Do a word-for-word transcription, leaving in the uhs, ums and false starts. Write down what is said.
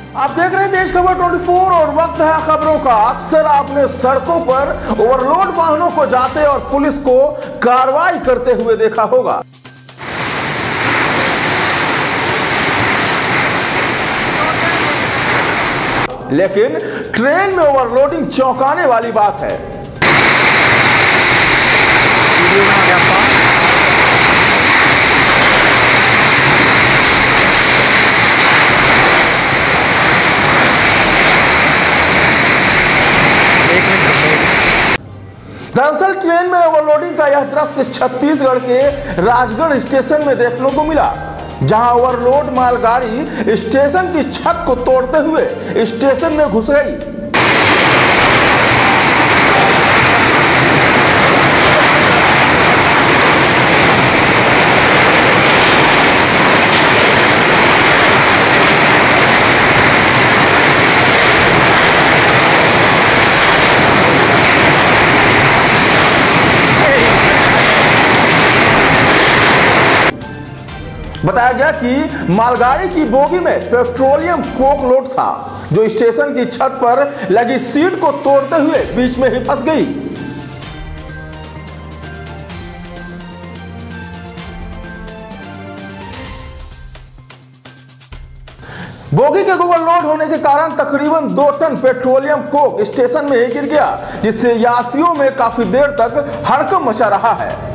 आप देख रहे हैं देश खबर चौबीस और वक्त है खबरों का। अक्सर आपने सड़कों पर ओवरलोड वाहनों को जाते और पुलिस को कार्रवाई करते हुए देखा होगा। लेकिन ट्रेन में ओवरलोडिंग चौंकाने वाली बात है। दरअसल ट्रेन में ओवरलोडिंग का यह दृश्य छत्तीसगढ़ के राजगढ़ स्टेशन में देखने को मिला, जहां ओवरलोड मालगाड़ी स्टेशन की छत को तोड़ते हुए स्टेशन में घुस गई। बताया गया कि मालगाड़ी की बोगी में पेट्रोलियम कोक लोड था, जो स्टेशन की छत पर लगी सीट को तोड़ते हुए बीच में ही फंस गई। बोगी के ओवरलोड होने के कारण तकरीबन दो टन पेट्रोलियम कोक स्टेशन में ही गिर गया, जिससे यात्रियों में काफी देर तक हड़कंप मचा रहा है।